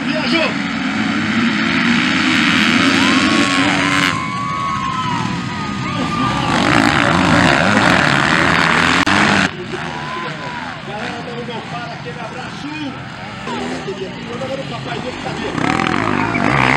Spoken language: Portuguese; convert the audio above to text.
Viajou! Galera, não para, aquele abraço! Agora o papai dele tá vendo.